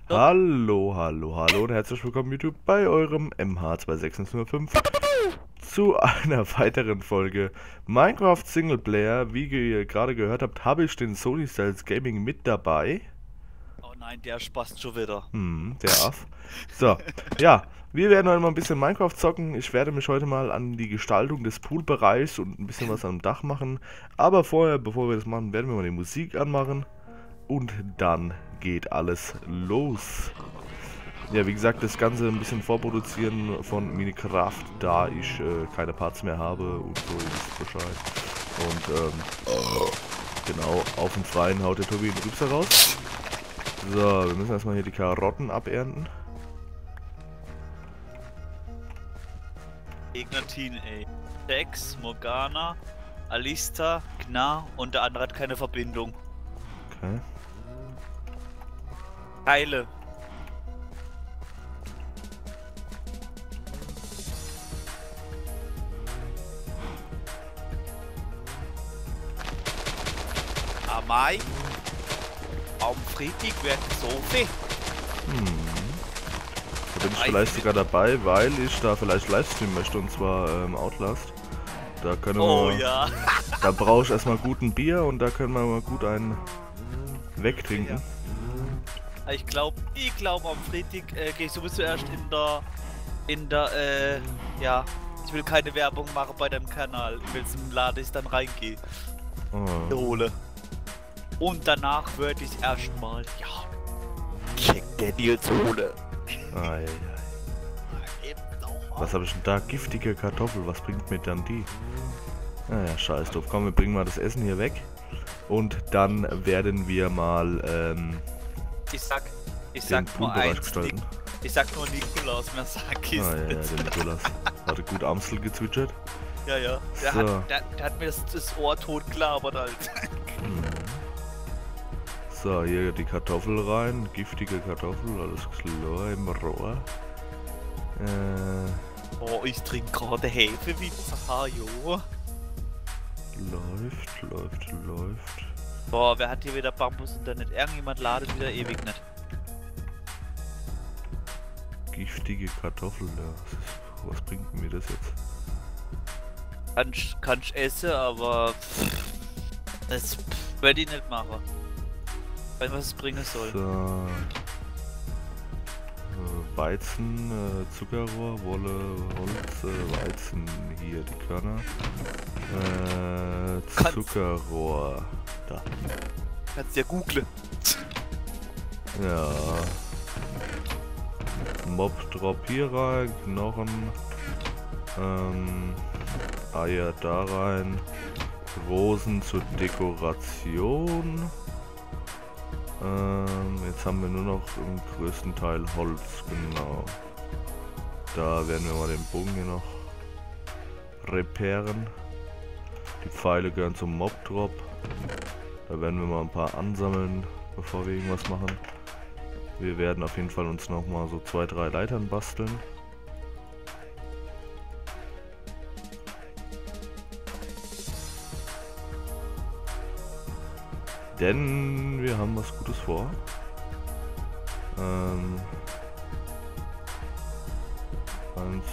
So. Hallo, hallo, hallo und herzlich willkommen YouTube bei eurem MH26105 zu einer weiteren Folge Minecraft Singleplayer. Wie ihr gerade gehört habt, habe ich den Sony Styles Gaming mit dabei. Oh nein, der spaßt schon wieder. Der Aff. So, ja, wir werden heute mal ein bisschen Minecraft zocken. Ich werde mich heute mal an die Gestaltung des Poolbereichs und ein bisschen was am Dach machen. Aber vorher, bevor wir das machen, werden wir mal die Musik anmachen. Und dann geht alles los. Ja, wie gesagt, das Ganze ein bisschen vorproduzieren von Minecraft, da ich keine Parts mehr habe und so, ihr wisst Bescheid. Und genau, auf dem Freien haut der Tobi den Rübser raus. So, wir müssen erstmal hier die Karotten abernten. Gegner-Team, ey. Dex, Morgana, Alista, Gnar und der andere hat keine Verbindung. Okay. Teile. Amai. Friedrich wird Sophie. Da bin ich vielleicht sogar dabei, weil ich da vielleicht Livestreamen möchte, und zwar Outlast. Da können Oh wir, ja. da brauche ich erstmal guten Bier und da können wir mal gut einen wegtrinken. Ich glaube, am Freitag gehe ich sowieso erst ja, ich will keine Werbung machen bei deinem Kanal, in welchem Laden ich dann reingehe. Hole. Und danach würde ich erstmal, ja, Jack Daniels hole. Ei. Was habe ich denn da? Giftige Kartoffel, was bringt mir dann die? Naja, scheiß drauf. Komm, wir bringen mal das Essen hier weg. Und dann werden wir mal Ich sag den nur Poolbereich eins, gestalten. ich sag nur Nikolaus, mehr sag ich Ah ja, nicht. der Nikolaus. Hatte gut Amstel gezwitschert. Ja, ja. Der, So. hat mir das Ohr tot gelabert, halt. So, hier die Kartoffel rein. Giftige Kartoffel, alles klar im Rohr. Oh, ich trinke gerade Hefewitze, jo. Läuft. Boah, wer hat hier wieder Bambus-Internet? Irgendjemand ladet wieder ewig nicht. Giftige Kartoffel, ja. Was bringt mir das jetzt? Kannst essen, aber das werde ich nicht machen. Weil was es bringen soll. So. Weizen, Zuckerrohr, Wolle, Holz, Weizen, hier die Körner. Zuckerrohr. Da. Kannst ja googlen. Ja. Mob-Drop hier rein, Knochen. Eier da rein. Rosen zur Dekoration. Jetzt haben wir nur noch im größten Teil Holz, genau. Da werden wir mal den Bogen hier noch reparieren. Die Pfeile gehören zum Mob-Drop. Da werden wir mal ein paar ansammeln, bevor wir irgendwas machen. Wir werden auf jeden Fall uns noch mal so 2, 3 Leitern basteln. Denn wir haben was Gutes vor. Eins.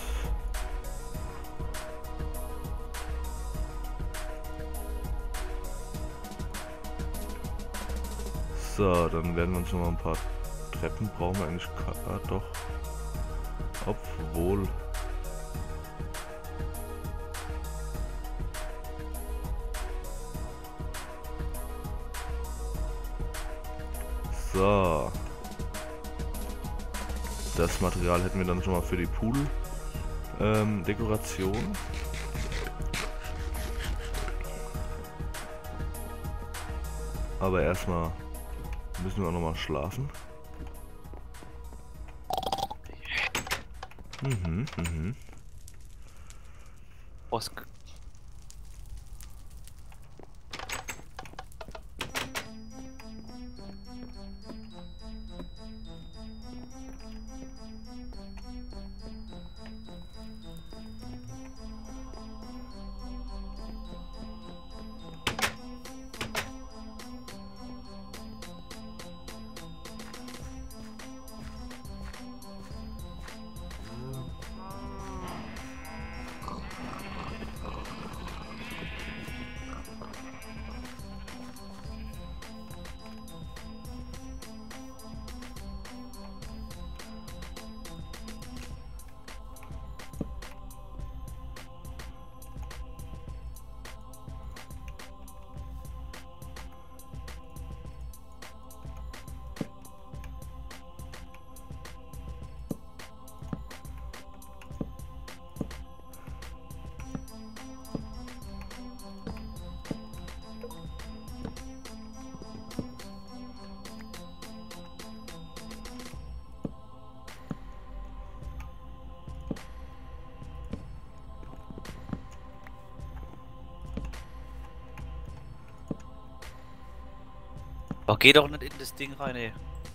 So, dann werden wir uns noch mal ein paar Treppen brauchen wir eigentlich doch. Obwohl. So. Das Material hätten wir dann schon mal für die Pool-Dekoration. Aber erstmal müssen wir auch noch mal schlafen. Was? Aber geh doch nicht in das Ding rein, ey.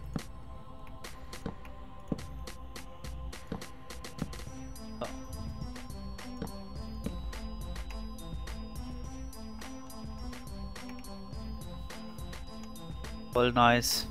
Ja. Voll nice.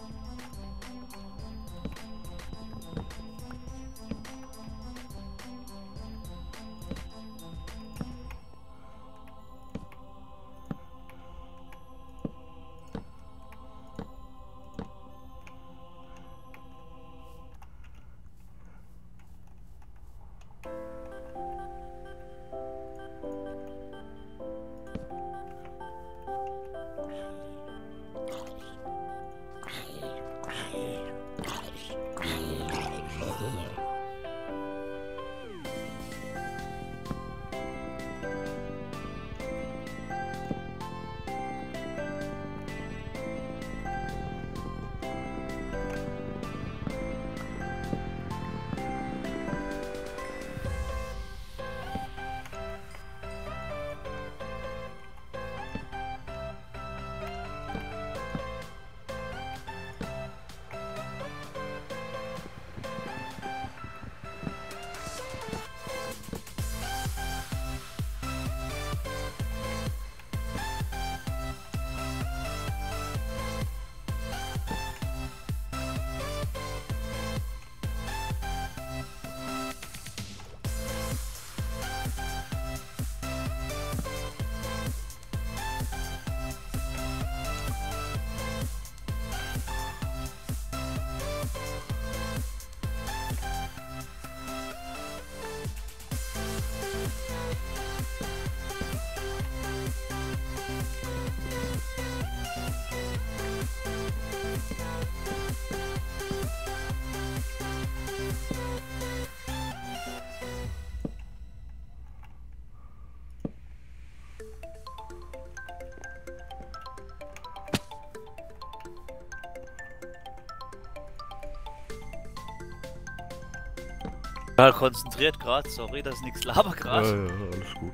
Ja, konzentriert gerade, sorry, dass nichts laber gerade. Ja, alles gut.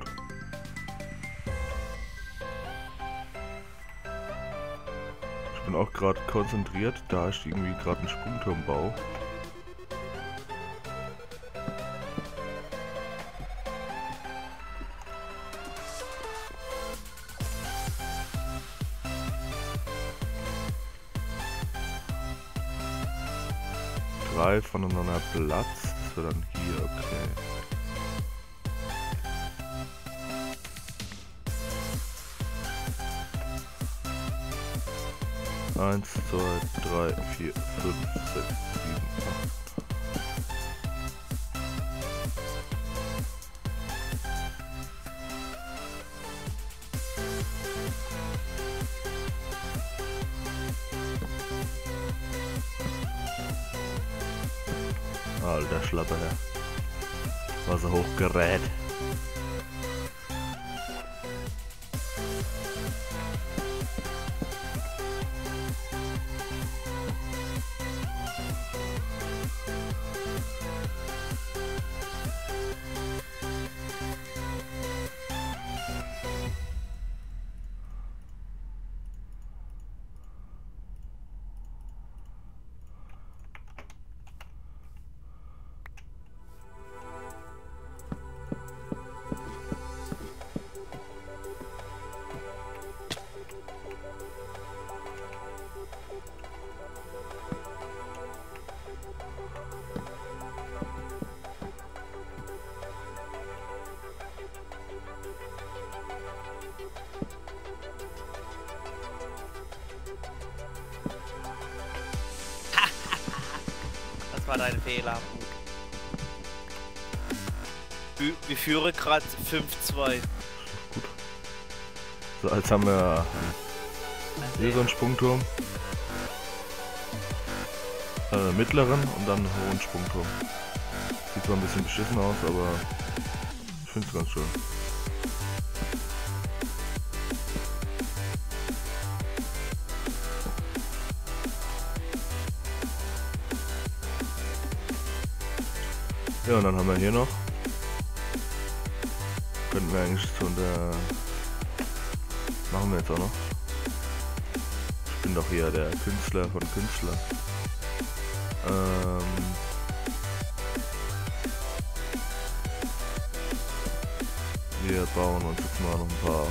Ich bin auch gerade konzentriert, da ist irgendwie gerade ein Sprungturmbau. Drei voneinander Platz. Das wäre dann hier, okay. Eins, zwei, drei, vier, fünf, sechs, sieben, acht. Alter Schlapper, ja. Wasserhochgerät. Das war dein Fehler. Wir führen gerade 5-2. Gut. So, jetzt haben wir hier so einen Sprungturm. Mittleren und dann einen hohen Sprungturm. Sieht zwar ein bisschen beschissen aus, aber ich finde es ganz schön. Ja, und dann haben wir hier noch. Könnten wir eigentlich zu der. Machen wir jetzt auch noch. Ich bin bin doch hier der Künstler von Künstlern. Wir bauen uns jetzt mal noch ein paar.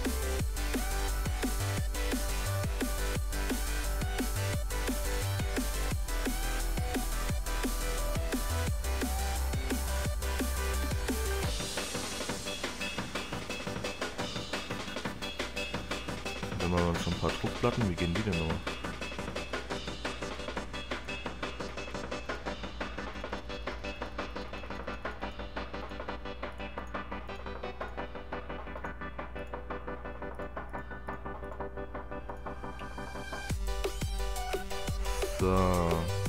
Dann machen wir uns noch ein paar Druckplatten. Wie gehen die denn noch? So.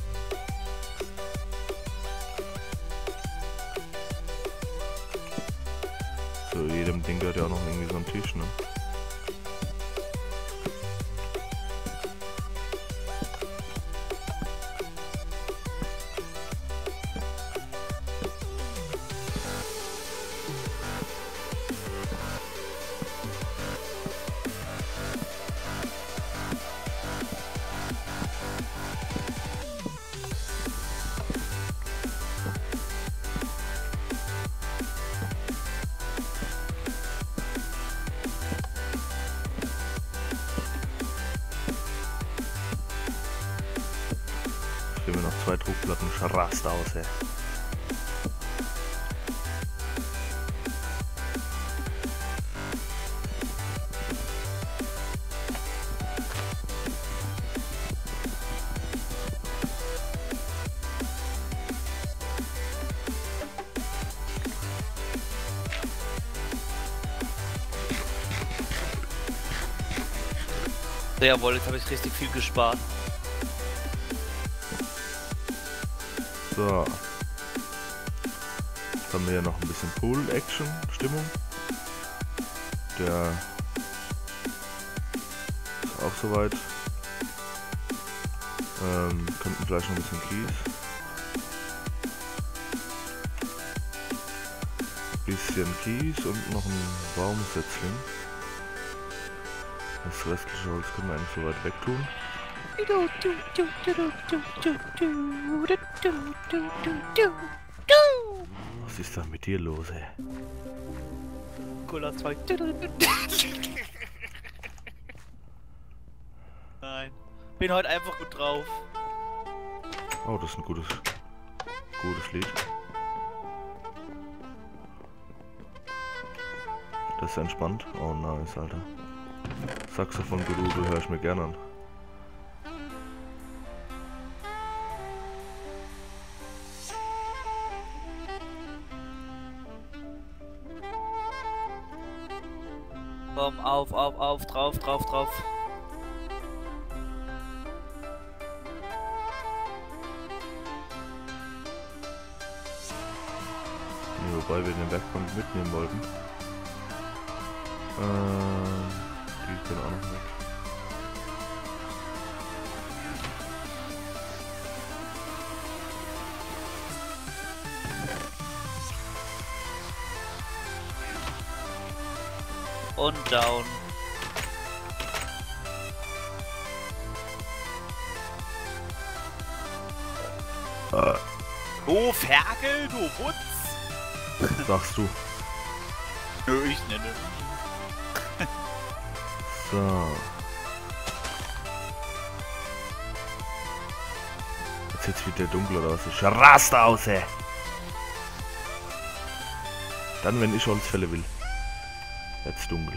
Zu jedem Ding gehört ja auch noch irgendwie so ein Tisch, ne? Gehen wir noch 2 Druckplatten, schrast aus, ey. Jawohl, jetzt habe ich richtig viel gespart. So. Jetzt haben wir ja noch ein bisschen Pool-Action-Stimmung. Der ist auch soweit. Könnten vielleicht noch ein bisschen Kies. Bisschen Kies und noch ein Baumsetzling. Das restliche Holz können wir eigentlich so weit weg tun. Was ist da mit dir los, ey? Cola 2. Nein. Bin heute einfach gut drauf. Oh, das ist ein gutes Lied. Das ist entspannt. Oh nice, Alter. Saxophon-Gerudel höre ich mir gerne an. Komm, auf, drauf. Nee, wobei wir den Werkbank mitnehmen wollten. Die können auch noch weg. Und down. Oh, Ferkel, du Wutz! Sagst du. Nö, ich nenne. So. Jetzt wird's wieder dunkel oder was? Ich raste aus, ey! Dann, wenn ich Holzfälle will. Jetzt dunkel.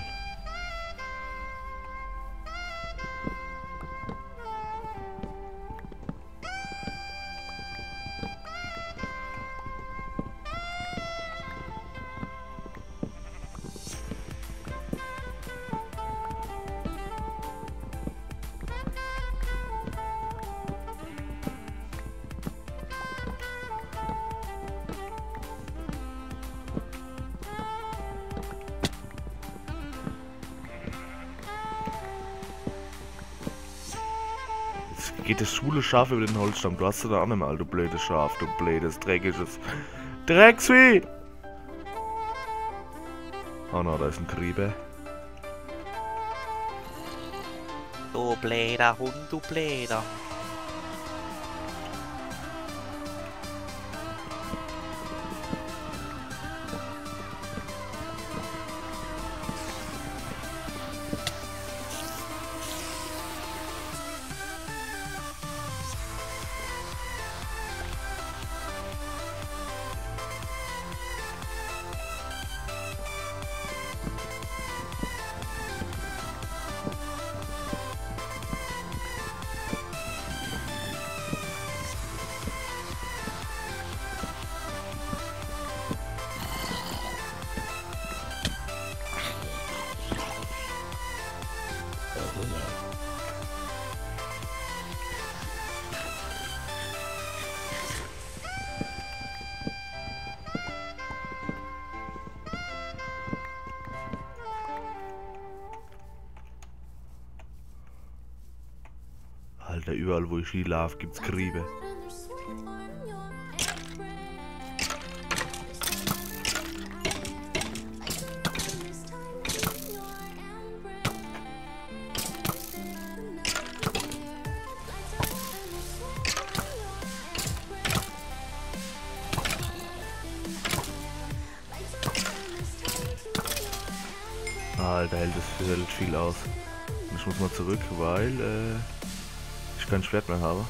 Geht das schwule Schaf über den Holzstamm? Du hast da auch nicht mehr, du blödes Schaf, du blödes, dreckiges Drecksvieh! Oh no, da ist ein Grieber. Du bläder Hund, du bläder. Alter, überall wo ich hinlaufe, gibt's Griebe. Alter, hält das hält viel aus. Und ich muss mal zurück, weil ich kein Schwert mehr habe.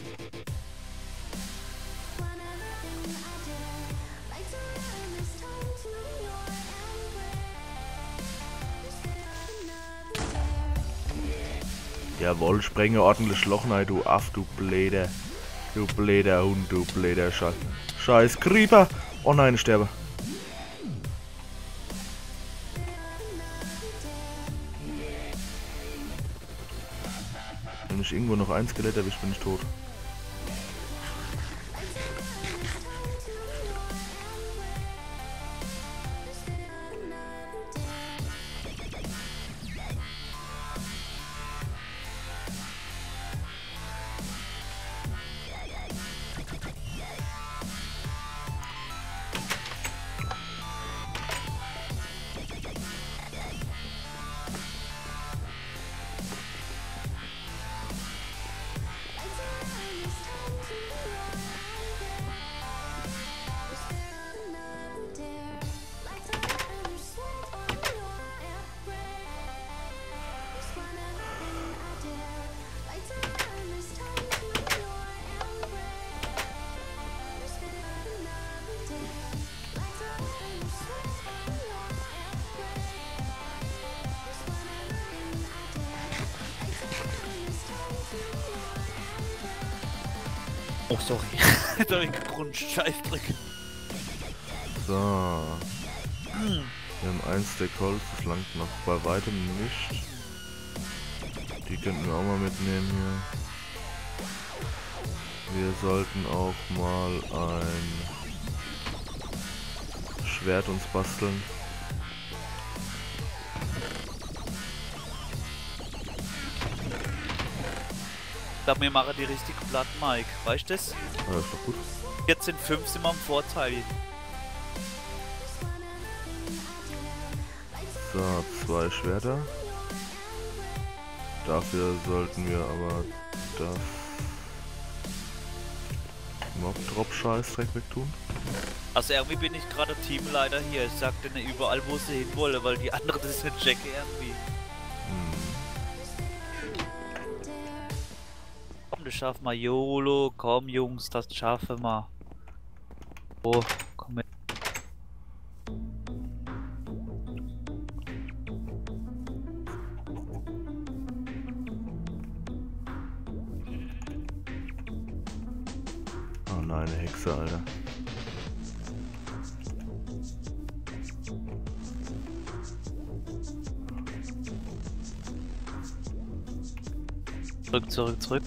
Jawohl, sprenge ordentlich Loch rein, du Aff, du Bläder. Du Bläder Hund, du Bläder Scheiß Creeper. Oh nein, ich sterbe. Wenn ich irgendwo noch ein Skelett erwischt, bin ich tot. Oh, sorry. Da hab ich gegrunzt. Scheißdreck. So. Wir haben ein Stack Holz, das langt noch bei weitem nicht. Die könnten wir auch mal mitnehmen hier. Wir sollten auch mal ein Schwert uns basteln. Ich glaube, wir machen die richtig platt, Mike. Weißt du das? Ja, ist doch gut. 14,5 sind wir im Vorteil. So, 2 Schwerter. Dafür sollten wir aber das Mob-Drop-Scheißdreck wegtun. Also irgendwie bin ich gerade Teamleiter hier. Ich sag denen überall, wo sie hin wollen, weil die anderen das nicht checken irgendwie. Komm, das schaffen wir. YOLO, komm Jungs, das schaffen wir. Oh, komm mit. Oh nein, eine Hexe, Alter. Zurück.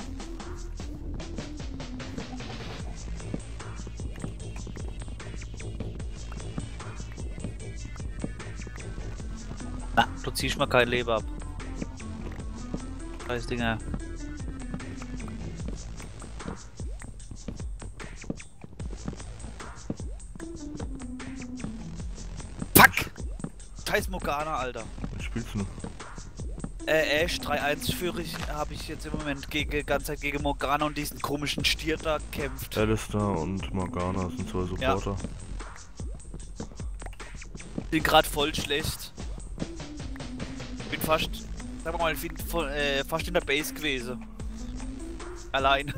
Na, du ziehst mal kein Leben ab. Scheiß Dinger. Fuck! Scheiß Morgana, Alter. Was spielst du noch? Ash 3-1 führe ich, habe ich jetzt im Moment ganze Zeit gegen Morgana und diesen komischen Stier da gekämpft. Alistair und Morgana sind zwei Supporter. Ja. Bin gerade voll schlecht. Bin fast, sagen wir mal, fast in der Base gewesen. Allein.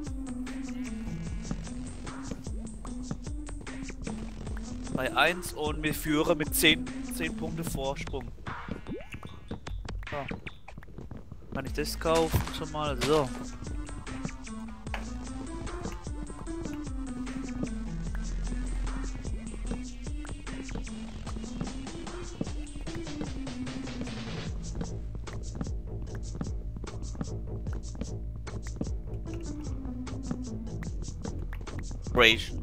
Bei 1 und wir führen mit 10 Punkte Vorsprung. Ja. Kann ich das kaufen schon mal? So. Ration.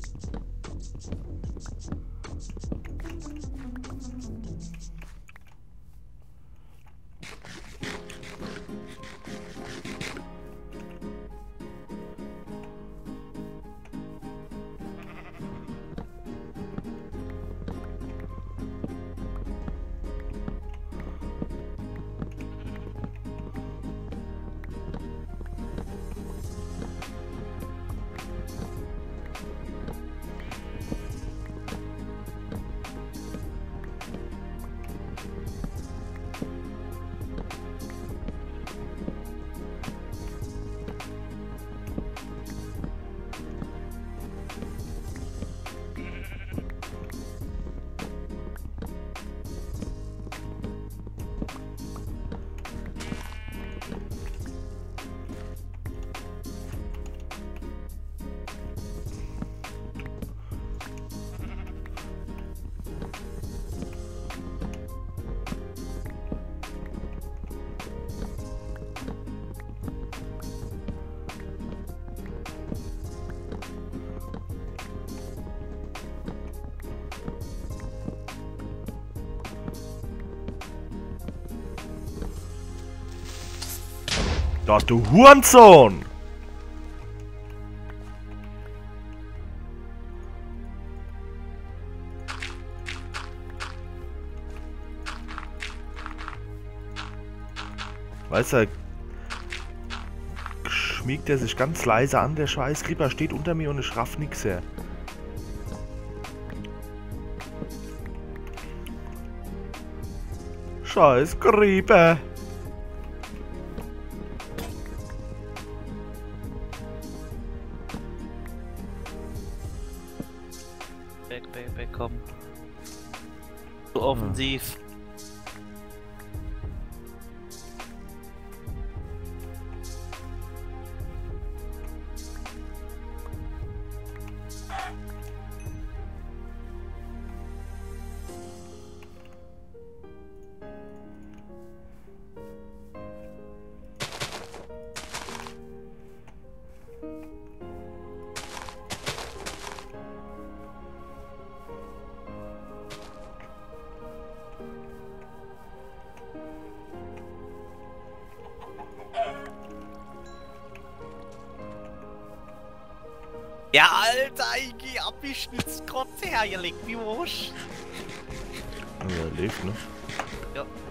Das du Hurensohn! Weißt du, schmiegt er sich ganz leise an, der scheiß Creeper steht unter mir und ich raff nix her. Scheiß Creeper! Weg, komm. So offensiv. Ja, Alter, ich geh abgeschnitzt, Gott hergelegt, wie Wurst. Ja, er lebt, ne? Ja.